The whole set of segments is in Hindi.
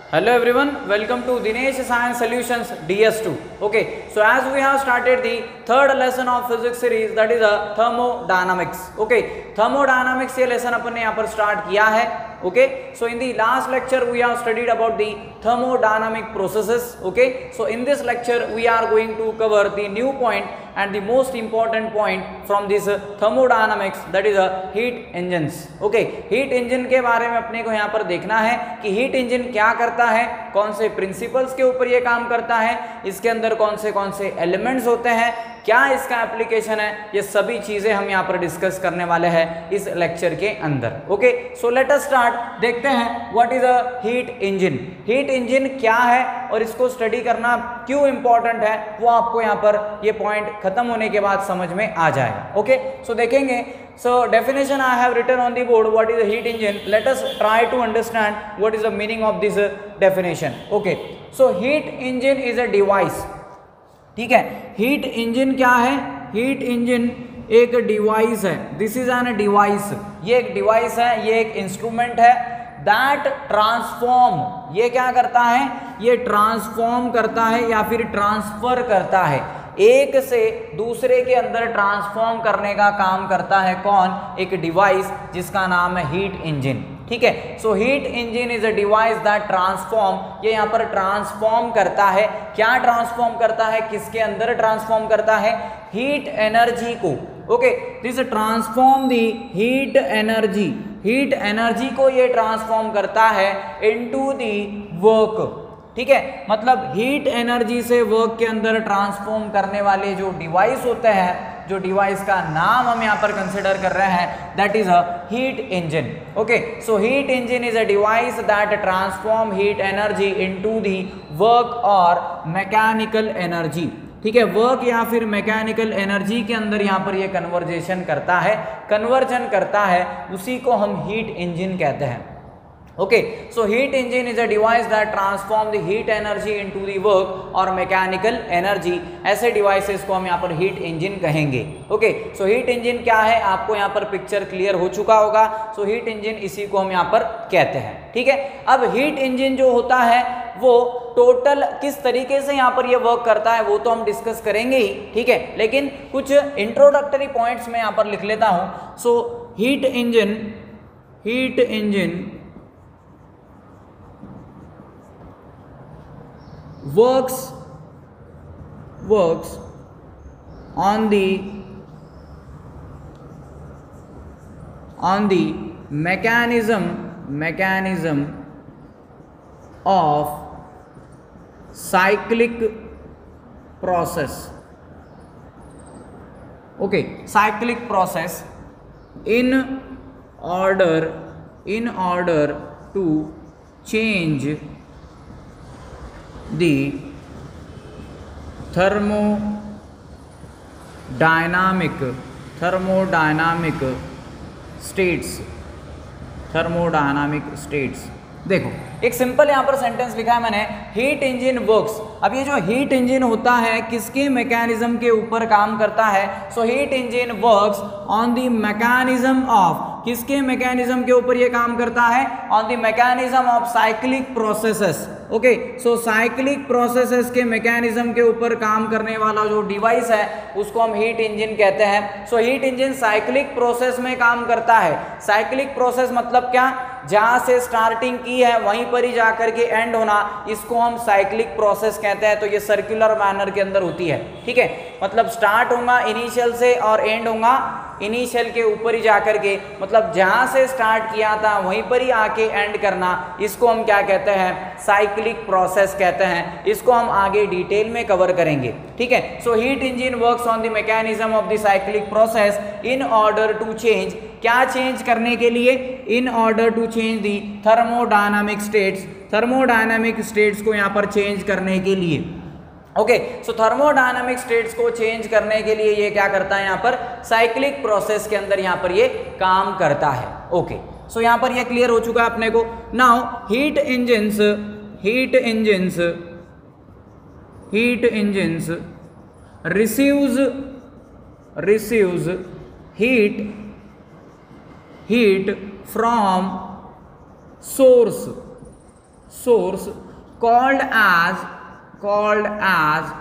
Hello everyone, welcome to Dinesh Science Solutions DS2. Okay, so as we have started the third lesson of physics series, that is thermodynamics. Okay, thermodynamics ये lesson अपन ने यहाँ पर start किया है. Okay, so in the last lecture we have studied about the thermodynamic processes. Okay, so in this lecture we are going to cover the new point and the most important point from this thermodynamics, that is heat engines. Okay, heat engine के बारे में अपने को यहाँ पर देखना है कि heat engine क्या करता है, कौन से प्रिंसिपल्स के ऊपर ये काम करता है, इसके अंदर कौन से एलिमेंट्स होते हैं, क्या इसका एप्लीकेशन है, ये सभी चीजें हम यहाँ पर डिस्कस करने वाले हैं इस लेक्चर के अंदर. Okay, so let us start. देखते हैं what is a heat engine. Heat engine क्या है और इसको स्टडी करना क्यों इंपॉर्टेंट है, वो आपको यहाँ पर ये पॉइंट खत्म होने के बाद समझ में आ जाएगा. ओके, सो देखेंगे. So definition I have written on the board. What is a heat engine? Let us try to understand what is the meaning of this definition. Okay, so heat engine is a device. ठीक है, हीट इंजन क्या है? हीट इंजन एक डिवाइस है. This is an device. ये एक डिवाइस है, ये एक इंस्ट्रूमेंट है. दैट ट्रांसफॉर्म, ये क्या करता है? ये ट्रांसफॉर्म करता है या फिर ट्रांसफर करता है. एक से दूसरे के अंदर ट्रांसफॉर्म करने का काम करता है कौन? एक डिवाइस जिसका नाम है हीट इंजन. ठीक है, so heat engine is a device that transform. ये यहाँ पर ट्रांसफॉर्म करता है. क्या ट्रांसफॉर्म करता है? किसके अंदर ट्रांसफॉर्म करता है? हीट एनर्जी को. Okay, this transform the heat energy. Heat energy को ये ट्रांसफॉर्म करता है इनटू दी वर्क. ठीक है, मतलब हीट एनर्जी से वर्क के अंदर ट्रांसफॉर्म करने वाले जो डिवाइस होते हैं, जो डिवाइस का नाम हम यहाँ पर कंसिडर कर रहे हैं, that is a heat engine. Okay, so heat engine is a device that transform heat energy into the work और मैकेनिकल एनर्जी. ठीक है, वर्क या फिर मैकेनिकल एनर्जी के अंदर यहाँ पर ये कन्वर्जन करता है, उसी को हम हीट इंजन कहते हैं. Okay, so heat engine is a device that transform the heat energy into the work और मैकेनिकल एनर्जी. ऐसे डिवाइसेस को हम यहाँ पर हीट इंजन कहेंगे. ओके, सो हीट इंजन क्या है, आपको यहाँ पर पिक्चर क्लियर हो चुका होगा. सो हीट इंजन इसी को हम यहाँ पर कहते हैं. ठीक है, अब हीट इंजन जो होता है वो टोटल किस तरीके से यहाँ पर ये वर्क करता है वो तो हम डिस्कस करेंगे ही. ठीक है, लेकिन कुछ इंट्रोडक्टरी पॉइंट्स मैं यहाँ पर लिख लेता हूँ. So heat engine works on the mechanism of cyclic process. Okay, cyclic process in order to change the thermodynamic states. देखो, एक सिंपल यहाँ पर सेंटेंस लिखा है मैंने, हीट इंजन वर्क्स. अब ये जो हीट इंजन होता है किसके मैकेनिज्म के ऊपर काम करता है? So heat engine works on the mechanism of, किसके मैकेनिज्म के ऊपर ये काम करता है? On the mechanism of cyclic processes. Okay, so cyclic processes के मैकेनिज्म के ऊपर काम करने वाला जो डिवाइस है उसको हम हीट इंजन कहते हैं. So heat engine cyclic process में काम करता है. साइक्लिक प्रोसेस मतलब क्या? जहां से स्टार्टिंग की है वहीं पर ही जाकर के एंड होना, इसको हम साइक्लिक प्रोसेस कहते हैं. तो ये सर्कुलर मैनर के अंदर होती है. ठीक है, मतलब स्टार्ट होगा इनिशियल से और एंड होगा इनिशियल के ऊपर ही जाकर के, मतलब जहां से स्टार्ट किया था वहीं पर ही आके एंड करना, इसको हम क्या कहते हैं? साइक्लिक प्रोसेस कहते हैं. इसको हम आगे डिटेल में कवर करेंगे. ठीक है, so heat engine works on the mechanism of the cyclic process in order to change. क्या चेंज करने के लिए? In order to change the thermodynamic states. Thermodynamic states को यहाँ पर चेंज करने के लिए. ओके, सो थर्मोडायनामिक स्टेट्स को चेंज करने के लिए ये क्या करता है? यहाँ पर साइक्लिक प्रोसेस के अंदर यहाँ पर ये काम करता है. ओके, सो यहाँ पर ये क्लियर हो चुका है अपने को. Now heat engines receives heat from source called as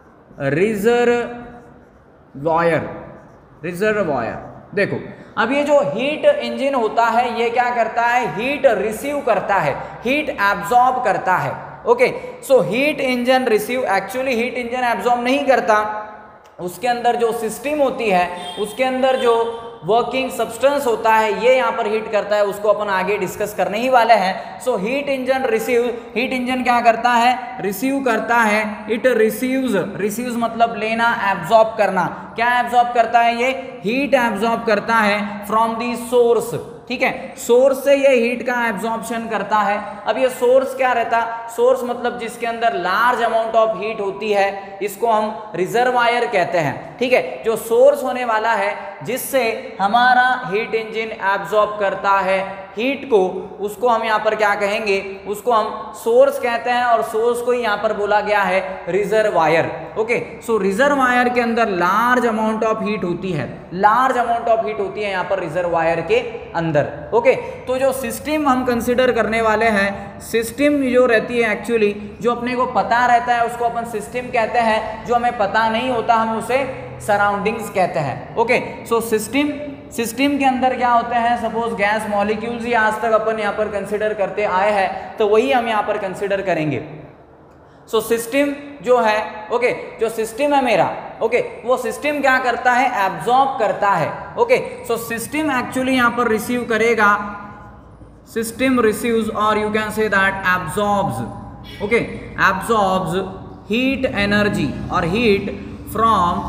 reservoir. देखो अब ये जो हीट इंजन होता है ये क्या करता है, हीट रिसीव करता है, हीट एब्जॉर्ब करता है। Okay, so heat engine receive, actually heat engine absorb नहीं करता, उसके अंदर जो सिस्टम होती है, उसके अंदर जो वर्किंग सब्सटेंस होता है ये यहाँ पर हीट करता है, उसको अपन आगे डिस्कस करने ही वाले हैं। So heat engine receive, heat engine क्या करता है, रिसीव करता है, इट रिसीव्स मतलब लेना, एब्जॉर्ब करना। क्या एब्जॉर्ब करता है ये, हीट एब्जॉर्ब करता है फ्रॉम दी सोर्स। ठीक है, सोर्स से ये हीट का एब्जॉर्प्शन करता है। अब ये सोर्स क्या रहता, सोर्स मतलब जिसके अंदर लार्ज अमाउंट ऑफ हीट होती है, इसको हम रिजर्वायर कहते हैं। ठीक है, जो सोर्स होने वाला है जिससे हमारा हीट इंजन एब्जॉर्ब करता है हीट को, उसको हम यहाँ पर क्या कहेंगे, उसको हम सोर्स कहते हैं, और सोर्स को ही यहाँ पर बोला गया है रिजर्वायर। ओके, सो रिजर्वायर के अंदर लार्ज अमाउंट ऑफ हीट होती है, लार्ज अमाउंट ऑफ हीट होती है यहाँ पर रिजर्वायर के अंदर। ओके, तो जो सिस्टम हम कंसिडर करने वाले हैं, सिस्टम जो रहती है एक्चुअली जो अपने को पता रहता है उसको अपन सिस्टम कहते हैं, जो हमें पता नहीं होता हम उसे सराउंडिंग्स कहते हैं। ओके, सो सिस्टम के अंदर क्या होते हैं, सपोज गैस मॉलिक्यूल्स ही आज तक अपन यहाँ पर कंसिडर करते आए हैं, तो वही हम यहाँ पर कंसिडर करेंगे। सो सिस्टम जो है, ओके, जो सिस्टम है मेरा, ओके, वो सिस्टम क्या करता है, एब्जॉर्ब करता है। ओके, सो सिस्टम एक्चुअली यहाँ पर रिसीव करेगा, सिस्टम रिसीव्स और you can say that absorbs. Okay, absorbs heat energy और heat from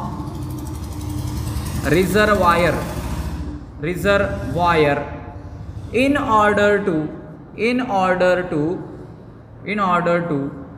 reservoir in order to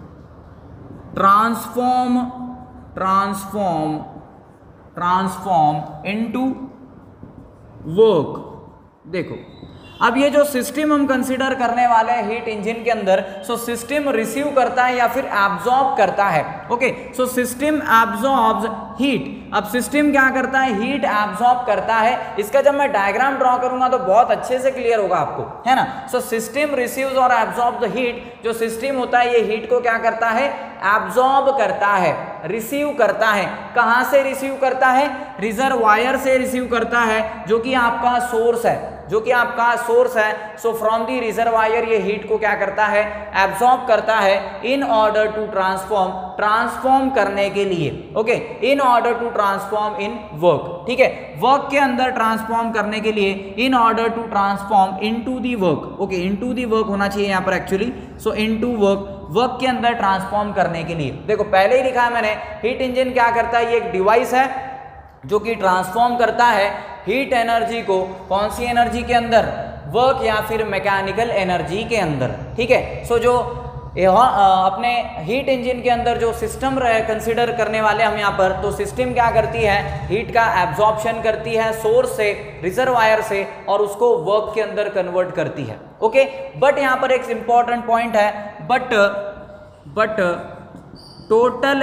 transform into work। देखो अब ये जो सिस्टम हम कंसीडर करने वाले हैं हीट इंजन के अंदर, सो सिस्टम रिसीव करता है या फिर एब्जॉर्ब करता है। Okay, so system absorbs heat. अब सिस्टम क्या करता है, हीट एब्जॉर्ब करता है। इसका जब मैं डायग्राम ड्रॉ करूंगा तो बहुत अच्छे से क्लियर होगा आपको, है ना। सो सिस्टम रिसीव्स और एब्जॉर्ब द हीट। जो सिस्टम होता है ये हीट को क्या करता है, एब्जॉर्ब करता है, रिसीव करता है। कहां से रिसीव करता है, रिजर्वायर से रिसीव करता है, जो कि आपका सोर्स है, जो कि आपका सोर्स है। सो फ्रॉम दी रिजर्वायर ये हीट को क्या करता है, एब्जॉर्ब करता है, इन ऑर्डर टू ट्रांसफॉर्म करने के लिए। Okay, in order to transform in work. ठीक है, वर्क के अंदर ट्रांसफॉर्म करने के लिए, in order to transform into the work. Okay, into the work होना चाहिए यहाँ पर एक्चुअली। सो इनटू वर्क के अंदर ट्रांसफॉर्म करने के लिए। देखो पहले ही लिखा है मैंने, हीट इंजन क्या करता है, ये एक डिवाइस है जो कि ट्रांसफॉर्म करता है हीट एनर्जी को कौन सी एनर्जी के अंदर, वर्क या फिर मैकेनिकल एनर्जी के अंदर। ठीक है, सो जो अपने हीट इंजन के अंदर जो सिस्टम कंसिडर करने वाले हम यहाँ पर, तो सिस्टम क्या करती है, हीट का एब्जॉर्प्शन करती है सोर्स से, रिजर्वायर से, और उसको वर्क के अंदर कन्वर्ट करती है। ओके, बट यहाँ पर एक इंपॉर्टेंट पॉइंट है, but total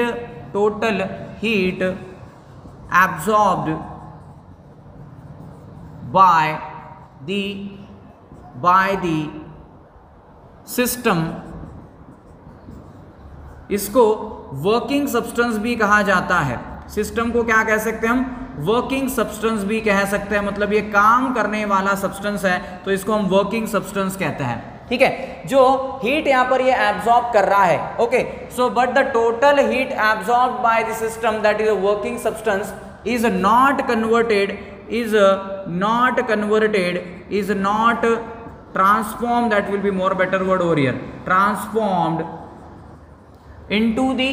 heat absorbed by the system, इसको वर्किंग सब्सटेंस भी कहा जाता है। सिस्टम को क्या कह सकते हैं हम, वर्किंग सब्सटेंस भी कह सकते हैं, मतलब ये काम करने वाला सब्सटेंस है तो इसको हम वर्किंग सब्सटेंस कहते हैं। ठीक है, जो हीट यहाँ पर ये एब्जॉर्ब कर रहा है। Okay, so but the total heat absorb by the system that is a working substance is not transformed, that will be more better word over here, transformed into the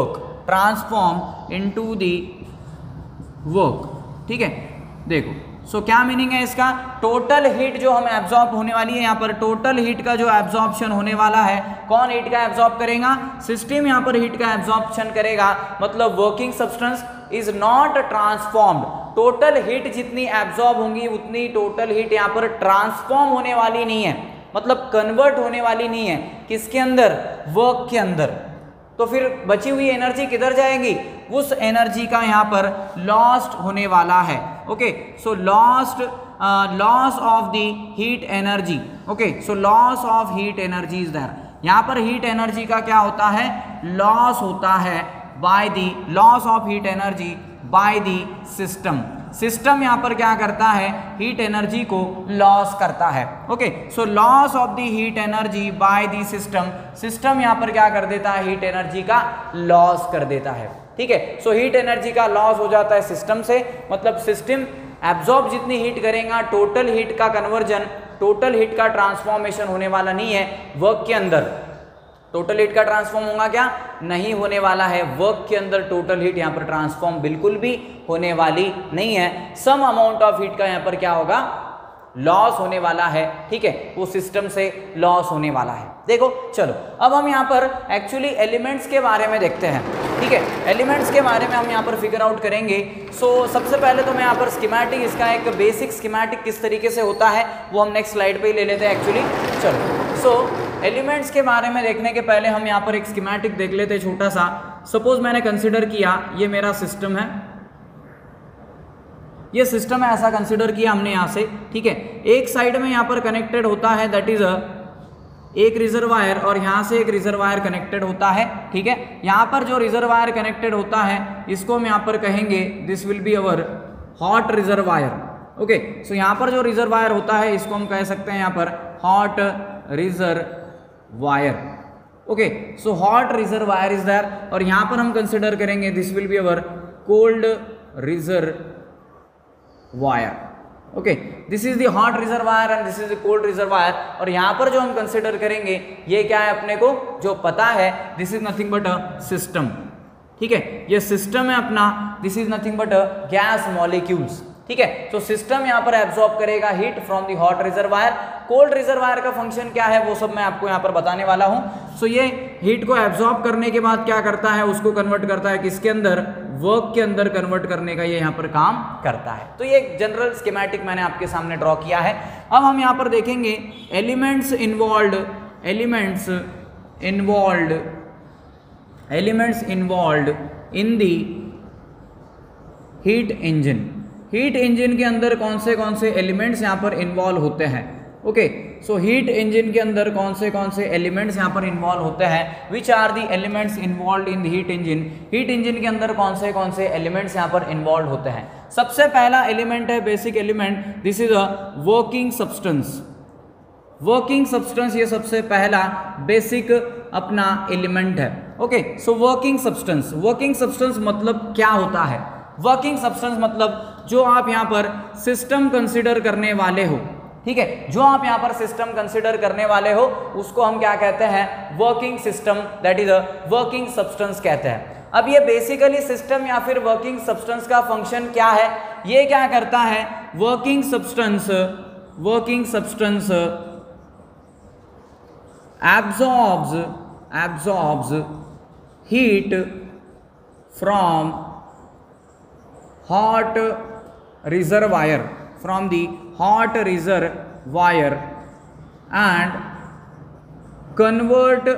work। ठीक है, देखो सो क्या मीनिंग है इसका, टोटल हीट जो हम एब्जॉर्ब होने वाली है यहाँ पर, टोटल हीट का जो एब्जॉर्प्शन होने वाला है, कौन हीट का एब्जॉर्ब करेगा, सिस्टम यहाँ पर हीट का एब्जॉर्प्शन करेगा। मतलब working substance is not transformed, total heat जितनी एब्जॉर्ब होंगी उतनी टोटल हीट यहाँ पर ट्रांसफॉर्म होने वाली नहीं है, मतलब कन्वर्ट होने वाली नहीं है। किसके अंदर, वर्क के अंदर। तो फिर बची हुई एनर्जी किधर जाएगी, उस एनर्जी का यहाँ पर लॉस्ट होने वाला है। Okay, so lost loss of the heat energy, okay, so loss of heat energy is there. यहाँ पर हीट एनर्जी का क्या होता है, लॉस होता है by the loss of heat energy by the system. System यहाँ पर क्या करता है, हीट एनर्जी को लॉस करता है, okay, so loss of the heat energy by the system. System यहाँ पर क्या कर देता है, हीट एनर्जी का लॉस कर देता है, ठीक है। सो हीट एनर्जी का लॉस हो जाता है सिस्टम से, मतलब सिस्टम एब्जॉर्ब जितनी हीट करेगा, टोटल हीट का कन्वर्जन, टोटल हीट का ट्रांसफॉर्मेशन होने वाला नहीं है वर्क के अंदर। टोटल हीट का ट्रांसफॉर्म होगा क्या, नहीं होने वाला है वर्क के अंदर। टोटल हीट यहाँ पर ट्रांसफॉर्म बिल्कुल भी होने वाली नहीं है। सम अमाउंट ऑफ हीट का यहाँ पर क्या होगा, लॉस होने वाला है, ठीक है, वो सिस्टम से लॉस होने वाला है। देखो चलो अब हम यहाँ पर एक्चुअली एलिमेंट्स के बारे में देखते हैं, ठीक है। एलिमेंट्स के बारे में हम यहाँ पर फिगर आउट करेंगे। सो सबसे पहले तो मैं यहाँ पर स्कीमेटिक, इसका एक बेसिक स्कीमेटिक किस तरीके से होता है वो हम नेक्स्ट स्लाइड पे ही ले लेते हैं एक्चुअली। चलो सो एलिमेंट्स के बारे में देखने के पहले हम यहाँ पर एक स्कीमेटिक देख लेते हैं छोटा सा। सपोज मैंने कंसिडर किया ये मेरा सिस्टम है, ये सिस्टम है, ऐसा कंसिडर किया हमने यहाँ से, ठीक है। एक साइड में यहाँ पर कनेक्टेड होता है, दैट इज एक रिजर्वायर, और यहाँ से एक रिजर्वायर कनेक्टेड होता है, ठीक है। यहाँ पर जो रिजर्वायर कनेक्टेड होता है इसको हम यहाँ पर कहेंगे this will be our hot reservoir, okay. So यहाँ पर जो रिजर्वायर होता है इसको हम कह सकते हैं यहाँ पर hot reservoir, okay. So hot reservoir is there, और यहाँ पर हम कंसिडर करेंगे this will be our cold reservoir, okay. This is the hot reservoir and this is the cold reservoir. और यहाँ पर जो हम कंसिडर करेंगे ये क्या है, अपने को जो पता है, this is nothing but a system, ठीक है। ये सिस्टम है अपना, this is nothing but a gas molecules, ठीक है। तो सिस्टम यहाँ पर एब्जॉर्ब करेगा heat from the hot reservoir. Cold reservoir का फंक्शन क्या है वो सब मैं आपको यहाँ पर बताने वाला हूँ। सो ये हीट को एब्जॉर्ब करने के बाद क्या करता है, उसको कन्वर्ट करता है किसके अंदर, वर्क के अंदर कन्वर्ट करने का ये यहाँ पर काम करता है। तो ये एक जनरल स्कीमेटिक मैंने आपके सामने ड्रॉ किया है। अब हम यहाँ पर देखेंगे elements involved in the heat engine. Heat engine के अंदर कौन से एलिमेंट्स यहाँ पर इन्वॉल्व होते हैं, ओके। सो हीट इंजन के अंदर कौन से एलिमेंट्स यहाँ पर इन्वॉल्व होते हैं, which are the elements involve in the heat engine. Heat engine के अंदर कौन से एलिमेंट्स यहाँ पर इन्वॉल्व होते हैं। सबसे पहला एलिमेंट है basic element, this is a working substance. Working substance ये सबसे पहला बेसिक अपना एलिमेंट है, ओके। सो वर्किंग सब्सटेंस मतलब क्या होता है, वर्किंग सब्सटेंस मतलब जो आप यहाँ पर सिस्टम कंसिडर करने वाले हो, ठीक है, जो आप यहाँ पर सिस्टम कंसिडर करने वाले हो उसको हम क्या कहते हैं, working system, that is a working substance कहते हैं। अब ये बेसिकली सिस्टम या फिर वर्किंग सब्सटेंस का फंक्शन क्या है, ये क्या करता है, working substance absorbs heat from hot reservoir, from the hot reservoir and convert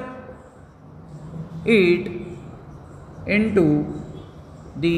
it into the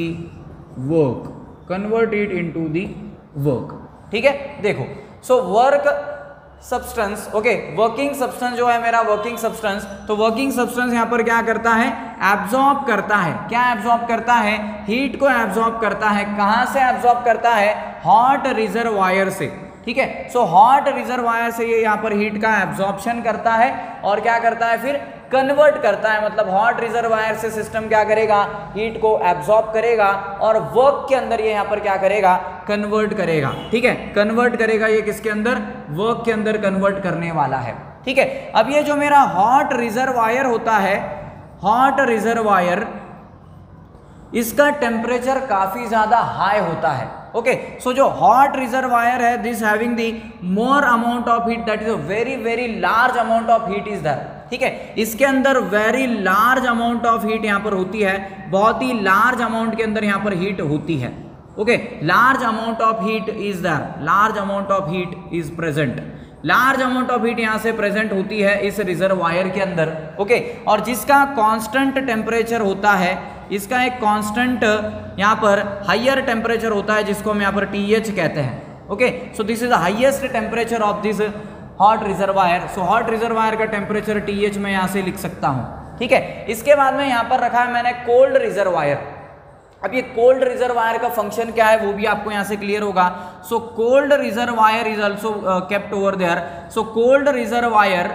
work, ठीक है। देखो so work substance, okay, working substance जो है मेरा वर्किंग सब्सटेंस, तो वर्किंग सब्सटेंस यहाँ पर क्या करता है, एब्जॉर्ब करता है। क्या एब्जॉर्ब करता है, हीट को एब्जॉर्ब करता है। कहाँ से एब्जॉर्ब करता है, हॉट रिजर्वायर से, ठीक है। सो हॉट रिजर्वायर से ये यहाँ पर हीट का एब्जॉर्प्शन करता है और क्या करता है, फिर कन्वर्ट करता है। मतलब हॉट रिजर्वायर से सिस्टम क्या करेगा, हीट को एब्जॉर्ब करेगा और वर्क के अंदर ये यहाँ पर क्या करेगा, कन्वर्ट करेगा, ठीक है। कन्वर्ट करेगा ये किसके अंदर, वर्क के अंदर कन्वर्ट करने वाला है, ठीक है। अब ये जो मेरा हॉट रिजर्वायर होता है, हॉट रिजर्वायर, इसका टेम्परेचर काफी ज्यादा हाई होता है, ओके। सो जो हॉट रिजर्वायर है, this having the more amount of heat, that is a very large amount of heat is there, ठीक है। इसके अंदर very large amount of heat यहाँ पर होती है, बहुत ही लार्ज अमाउंट के अंदर यहाँ पर हीट होती है, okay. Large amount of heat is there, large amount of heat is present, large amount of heat यहाँ से प्रेजेंट होती है इस रिजर्वायर के अंदर, ओके। और जिसका कांस्टेंट टेम्परेचर होता है, इसका एक कांस्टेंट यहाँ पर हायर टेम्परेचर होता है जिसको हम यहाँ पर TH कहते हैं, okay, so this is the highest temperature of this hot reservoir. So hot reservoir का टेम्परेचर TH मैं यहाँ से लिख सकता हूँ, ठीक है। इसके बाद में यहाँ पर रखा है मैंने कोल्ड रिजर्वायर। अब ये कोल्ड रिजर्वायर का फंक्शन क्या है वो भी आपको यहाँ से क्लियर होगा। So cold reservoir is also kept over there. So cold reservoir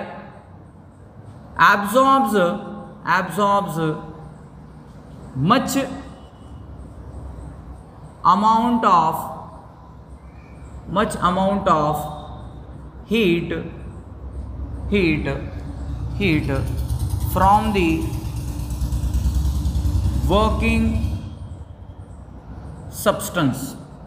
absorbs much amount of heat from the working substance।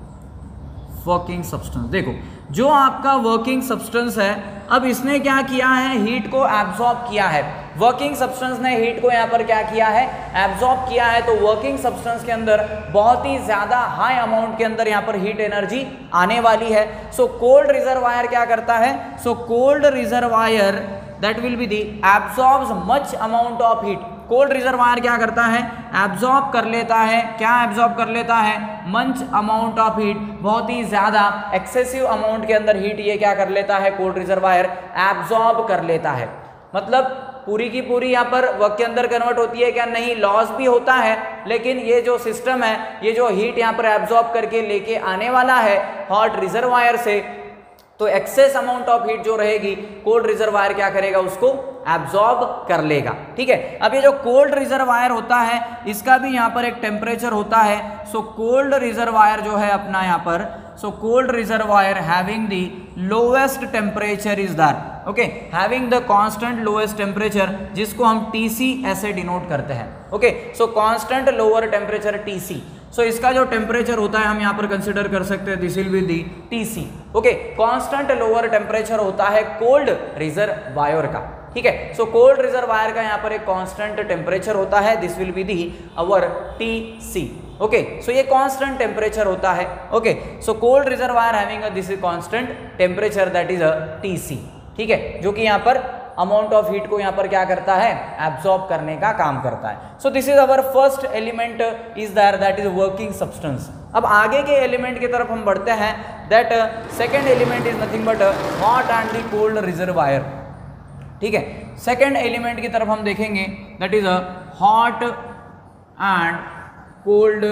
देखो जो आपका वर्किंग सब्सटेंस है, अब इसने क्या किया है, हीट को एब्जॉर्ब किया है। वर्किंग सब्सटेंस ने हीट को यहाँ पर क्या किया है, एब्जॉर्ब किया है। तो वर्किंग सब्सटेंस के अंदर बहुत ही ज्यादा हाई अमाउंट के अंदर यहाँ पर हीट एनर्जी आने वाली है। सो कोल्ड रिजर्वायर क्या करता है, so cold reservoir that will be the absorbs much amount of heat. Cold reservoir क्या करता है, एब्जॉर्ब कर लेता है, क्या एब्जॉर्ब कर लेता है, मच अमाउंट ऑफ हीट, बहुत ही ज्यादा एक्सेसिव अमाउंट के अंदर हीट ये क्या कर लेता है, कोल्ड रिजर्वायर एब्जॉर्ब कर लेता है। मतलब पूरी की पूरी यहाँ पर वर्क के अंदर कन्वर्ट होती है क्या, नहीं, लॉस भी होता है, लेकिन ये जो सिस्टम है, ये जो हीट यहाँ पर एब्जॉर्ब करके लेके आने वाला है हॉट रिजर्वायर से, तो एक्सेस अमाउंट ऑफ हीट जो रहेगी कोल्ड रिजर्वायर क्या करेगा, उसको एब्जॉर्ब कर लेगा, ठीक है। अब ये जो कोल्ड रिजर्वायर होता है इसका भी यहाँ पर एक टेम्परेचर होता है। सो कोल्ड रिजर्वायर जो है अपना यहाँ पर, so cold reservoir having the lowest temperature is that, okay, having the constant lowest temperature, जिसको हम TC ऐसे डिनोट करते हैं, okay. So constant lower temperature TC। So इसका जो टेम्परेचर होता है हम यहाँ पर कंसिडर कर सकते हैं, this will be the TC, okay. Constant lower temperature होता है कोल्ड रिजर्वायर का, ठीक है। सो कोल्ड रिजर्वायर का यहाँ पर एक कांस्टेंट टेम्परेचर होता है, this will be the our TC, okay. So ये कांस्टेंट टेम्परेचर होता है, okay. So cold reservoir having this is constant temperature that is a TC, ठीक है, जो कि यहाँ पर अमाउंट ऑफ हीट को यहाँ पर क्या करता है, एब्जॉर्ब करने का काम करता है। So this is our first element is there, that is working substance. अब आगे के एलिमेंट की तरफ हम बढ़ते हैं, that second element is nothing but hot and the cold reservoir, ठीक है। सेकेंड एलिमेंट की तरफ हम देखेंगे, that is a hot and cold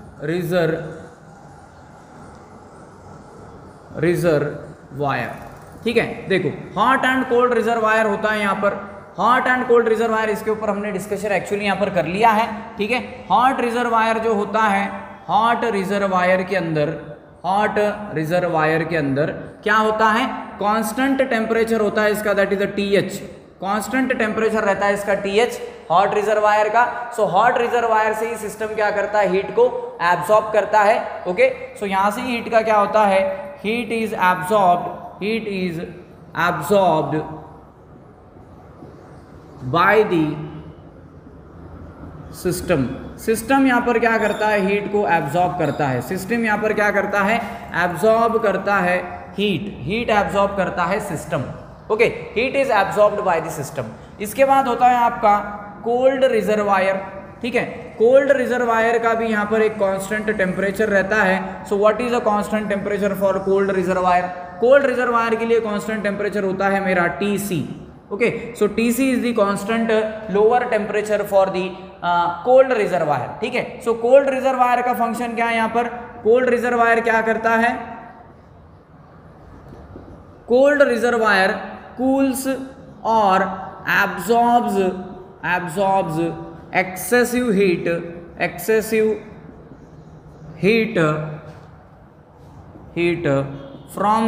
reservoir, ठीक है। देखो हॉट एंड कोल्ड रिजर्वायर होता है यहाँ पर, हॉट एंड कोल्ड रिजर्वायर, इसके ऊपर हमने डिस्कशन एक्चुअली यहाँ पर कर लिया है, ठीक है। हॉट रिजर्वायर जो होता है, हॉट रिजर्वायर के अंदर क्या होता है, कांस्टेंट टेम्परेचर होता है इसका, that is the TH, constant temperature रहता है इसका TH हॉट रिजर्वायर का। सो हॉट रिजर्वायर से ही सिस्टम क्या करता है, हीट को एब्जॉर्ब करता है, ओके। सो यहाँ से हीट का क्या होता है, heat is absorbed by the system। System यहाँ पर क्या करता है, हीट को एब्जॉर्ब करता है। सिस्टम यहाँ पर क्या करता है, एब्जॉर्ब करता है हीट एब्जॉर्ब करता है system, okay. Heat is absorbed by the system. इसके बाद होता है आपका कोल्ड रिजर्वायर, ठीक है। कोल्ड रिजर्वायर का भी यहाँ पर एक कांस्टेंट टेम्परेचर रहता है। So what is a constant temperature for cold reservoir, cold reservoir के लिए कांस्टेंट टेम्परेचर होता है मेरा TC, okay. So TC is the constant lower temperature for the cold reservoir, ठीक है। सो कोल्ड रिजर्वायर का फंक्शन क्या है, यहाँ पर कोल्ड रिजर्वायर क्या करता है, कोल्ड रिजर्वायर कूल्स और absorbs excessive heat from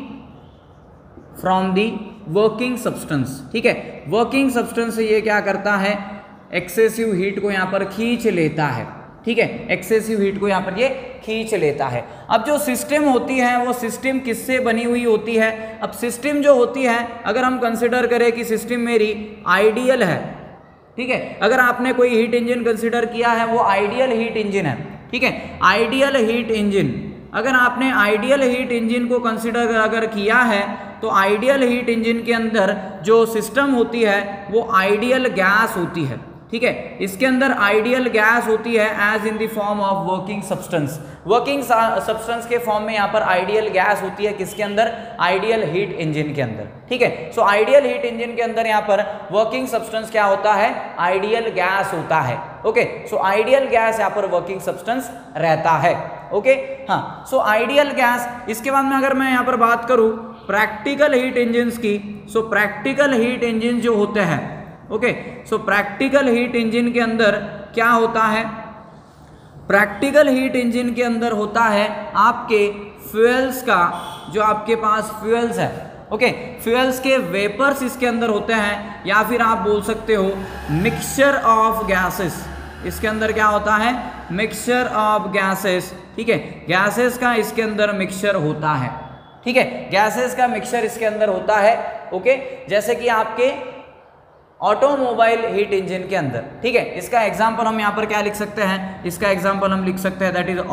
the working substance, ठीक है। वर्किंग सब्सटेंस से ये क्या करता है, एक्सेसिव हीट को यहाँ पर खींच लेता है, ठीक है। एक्सेसिव हीट को यहाँ पर ये खींच लेता है। अब जो सिस्टम होती है वो सिस्टम किससे बनी हुई होती है, अब सिस्टम जो होती है, अगर हम कंसिडर करें कि सिस्टम मेरी आइडियल है, ठीक है। अगर आपने कोई हीट इंजन कंसिडर किया है, वो आइडियल हीट इंजन है, ठीक है। आइडियल हीट इंजन, अगर आपने आइडियल हीट इंजन को कंसिडर अगर किया है, तो आइडियल हीट इंजन के अंदर जो सिस्टम होती है वो आइडियल गैस होती है, ठीक है। इसके अंदर आइडियल गैस होती है as in the form of working substance, working substance के फॉर्म में यहाँ पर आइडियल गैस होती है किसके अंदर, आइडियल हीट इंजन के अंदर, ठीक है। सो आइडियल हीट इंजन के अंदर यहाँ पर वर्किंग सब्सटेंस क्या होता है, आइडियल गैस होता है, ओके। सो आइडियल गैस यहाँ पर वर्किंग सब्सटेंस रहता है, ओके। हाँ, सो आइडियल गैस। इसके बाद में अगर मैं यहाँ पर बात करूँ प्रैक्टिकल हीट इंजन्स की, सो प्रैक्टिकल हीट इंजन जो होते हैं, okay, so practical heat engine के अंदर क्या होता है, प्रैक्टिकल हीट इंजन के अंदर होता है आपके फ्यूल्स का, जो आपके पास फ्यूल्स है, ओके, फ्यूल्स के वेपर्स इसके अंदर होते हैं, या फिर आप बोल सकते हो मिक्सचर ऑफ गैसेस। इसके अंदर क्या होता है, मिक्सचर ऑफ गैसेस, ठीक है, गैसेस का इसके अंदर मिक्सचर होता है, ठीक है, गैसेस का मिक्सचर इसके अंदर होता है, ओके। जैसे कि आपके ऑटोमोबाइल हीट इंजन के अंदर, ठीक है। इसका एग्जांपल हम यहाँ पर क्या लिख सकते हैं, इसका एग्जांपल हम लिख सकते हैं that is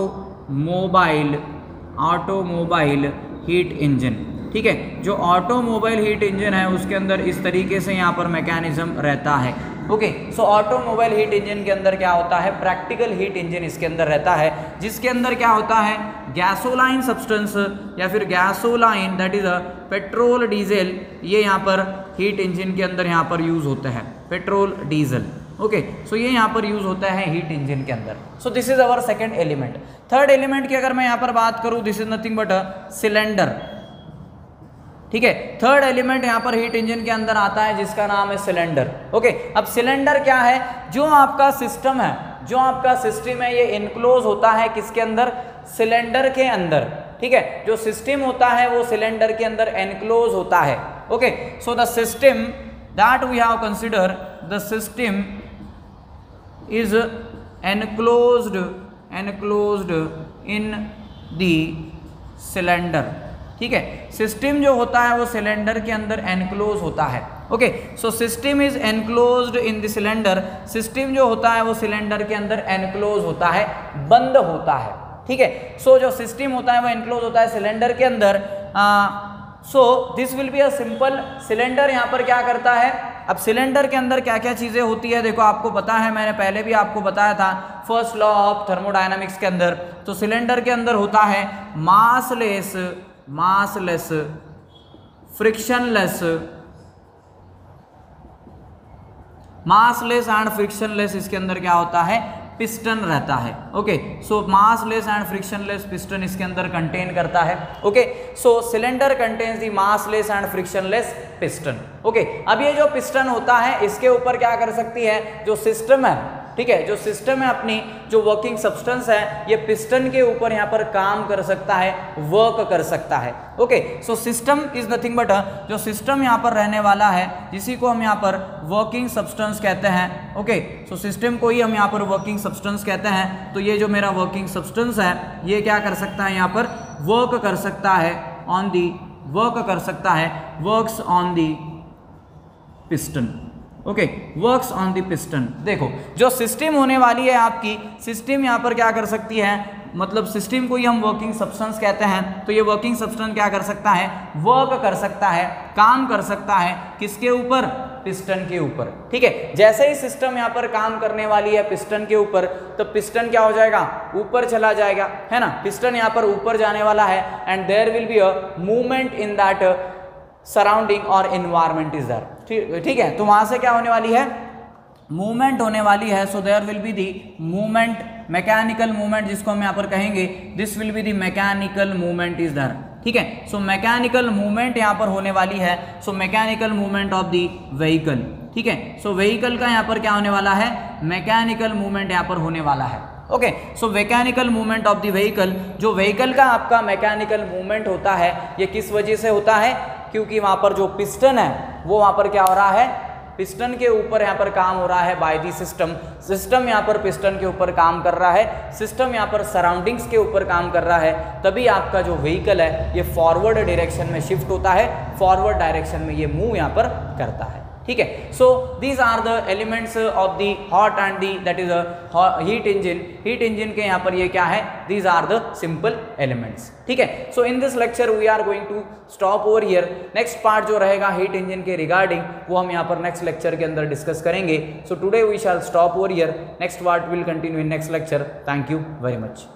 automobile heat engine, ठीक है। जो ऑटोमोबाइल हीट इंजन है उसके अंदर इस तरीके से यहाँ पर मैकेनिज्म रहता है, okay. So automobile heat engine के अंदर क्या होता है, प्रैक्टिकल हीट इंजन इसके अंदर रहता है, जिसके अंदर क्या होता है, गैसोलाइन सब्सटेंस या फिर gasoline that is a petrol diesel, ये यहाँ पर हीट इंजन के अंदर यहाँ पर यूज होता है, पेट्रोल डीजल, ओके। सो ये यहाँ पर यूज होता है हीट इंजन के अंदर। So this is our second element. Third element की अगर मैं यहाँ पर बात करूँ, this is nothing but a cylinder, ठीक है। थर्ड एलिमेंट यहाँ पर हीट इंजन के अंदर आता है जिसका नाम है सिलेंडर, ओके। अब सिलेंडर क्या है, जो आपका सिस्टम है, जो आपका सिस्टम है, ये इनक्लोज होता है किसके अंदर, सिलेंडर के अंदर, ठीक है। जो सिस्टम होता है वो सिलेंडर के अंदर एनक्लोज होता है, okay. So the system that we have consider, the system is enclosed in the cylinder, ठीक है। सिस्टम जो होता है वो सिलेंडर के अंदर एनक्लोज होता है, okay. So system is enclosed in the cylinder, system जो होता है वो सिलेंडर के अंदर एनक्लोज होता है, बंद होता है, ठीक है। सो जो सिस्टम होता है वो एनक्लोज होता है सिलेंडर के अंदर। So this will be a simple cylinder. यहाँ पर क्या करता है, अब सिलेंडर के अंदर क्या क्या चीजें होती है, देखो आपको पता है, मैंने पहले भी आपको बताया था फर्स्ट लॉ ऑफ थर्मोडायनामिक्स के अंदर। तो सिलेंडर के अंदर होता है मासलेस, फ्रिक्शनलेस, एंड फ्रिक्शनलेस, इसके अंदर क्या होता है, पिस्टन रहता है, okay. So massless and frictionless piston इसके अंदर कंटेन करता है, okay. So cylinder contains the massless and frictionless piston, okay. अब ये जो पिस्टन होता है इसके ऊपर क्या कर सकती है, जो सिस्टम है, ठीक है, जो सिस्टम है अपनी, जो वर्किंग सब्सटेंस है, ये पिस्टन के ऊपर यहाँ पर काम कर सकता है, वर्क कर सकता है, okay. So system is nothing but जो सिस्टम यहाँ पर रहने वाला है, जिसी को हम यहाँ पर वर्किंग सब्सटेंस कहते हैं, ओके। सो सिस्टम को ही हम यहाँ पर वर्किंग सब्सटेंस कहते हैं। तो ये जो मेरा वर्किंग सब्सटेंस है ये क्या कर सकता है, यहाँ पर वर्क कर सकता है on the, works on the piston, okay, works on the piston. देखो जो सिस्टम होने वाली है आपकी, सिस्टम यहाँ पर क्या कर सकती है, मतलब सिस्टम को ही हम वर्किंग सब्सटेंस कहते हैं। तो ये वर्किंग सब्सटेंस क्या कर सकता है, वर्क कर सकता है, काम कर सकता है, किसके ऊपर, पिस्टन के ऊपर, ठीक है। जैसे ही सिस्टम यहाँ पर काम करने वाली है पिस्टन के ऊपर, तो पिस्टन क्या हो जाएगा, ऊपर चला जाएगा, है ना। पिस्टन यहाँ पर ऊपर जाने वाला है and there will be a movement in that surrounding और इन्वायरमेंट इज देयर, ठीक है। तो वहां से क्या होने वाली है, मूवमेंट होने वाली है। So there will be the movement, mechanical movement जिसको हम यहाँ पर कहेंगे, this will be the mechanical movement is there, ठीक है। सो मैकेनिकल मूवमेंट यहाँ पर होने वाली है। So mechanical movement of the vehicle, ठीक है। सो व्हीकल का यहाँ पर क्या होने वाला है, मैकेनिकल मूवमेंट यहाँ पर होने वाला है, okay. So mechanical movement of the vehicle, जो व्हीकल का आपका मैकेनिकल मूवमेंट होता है, ये किस वजह से होता है, क्योंकि वहां पर जो पिस्टन है वो वहां पर क्या हो रहा है, पिस्टन के ऊपर यहाँ पर काम हो रहा है बाय दी सिस्टम। सिस्टम यहाँ पर पिस्टन के ऊपर काम कर रहा है, सिस्टम यहाँ पर सराउंडिंग्स के ऊपर काम कर रहा है, तभी आपका जो व्हीकल है ये फॉरवर्ड डायरेक्शन में शिफ्ट होता है, फॉरवर्ड डायरेक्शन में ये मूव यहाँ पर करता है, ठीक है. So these are the elements of the hot and the that is a heat engine. Heat engine के यहाँ पर ये क्या है, these are the simple elements. ठीक है. So in this lecture we are going to stop over here. Next part जो रहेगा हीट इंजन के रिगार्डिंग वो हम यहाँ पर नेक्स्ट लेक्चर के अंदर डिस्कस करेंगे. So today we shall stop over here. Next part will continue in next lecture. Thank you very much.